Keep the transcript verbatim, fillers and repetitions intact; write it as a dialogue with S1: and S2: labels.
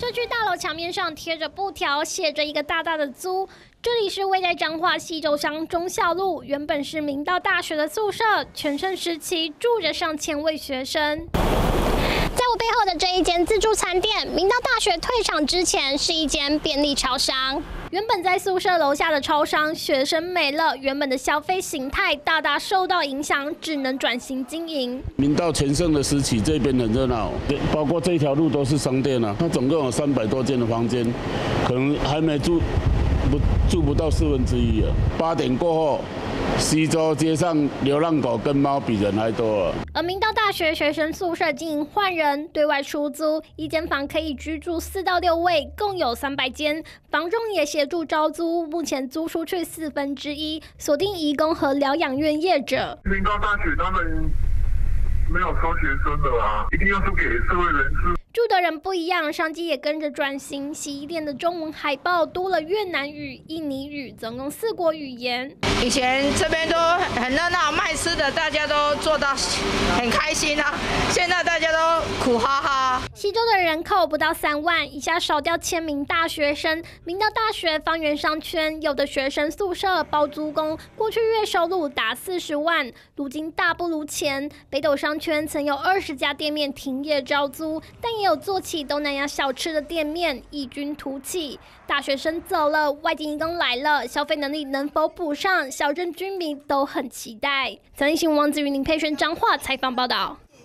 S1: 社区大楼墙面上贴着布条，写着一个大大的“租”。这里是位在彰化溪州乡忠孝路，原本是明道大学的宿舍，全盛时期住着上千位学生。在我背后的这一间自助餐店，明道大学退场之前是一间便利超商。原本在宿舍楼下的超商，学生没了，原本的消费形态大大受到影响，只能转型经营。
S2: 明道全盛的时期，这边很热闹，包括这一条路都是商店啊。它总共有三百多间的房间，可能还没住不住不到四分之一了。八点过后，西周街上流浪狗跟猫比人还多了。
S1: 而明道大学学生宿舍经营换人，对外出租，一间房可以居住四到六位，共有三百间。房仲也协助招租，目前租出去四分之一，锁定移工和疗养院业者。
S3: 明道大学他们没有收学生的啊，一定要输给社会人士。
S1: 住的人不一样，商机也跟着转型。洗衣店的中文海报多了越南语、印尼语，总共四国语言。
S4: 以前这边都很热闹，卖吃的大家都做到很开心啊，现在大家都苦哈哈。
S1: 溪州的人口不到三万，一下少掉千名大学生。明道大学方圆商圈有的学生宿舍包租公，过去月收入达四十万，如今大不如前。北斗商圈曾有二十家店面停业招租，但也有做起东南亚小吃的店面异军突起。大学生走了，外地移工来了，消费能力能否补上？小镇居民都很期待。曾经新闻王子云林佩璇彰化采访报道。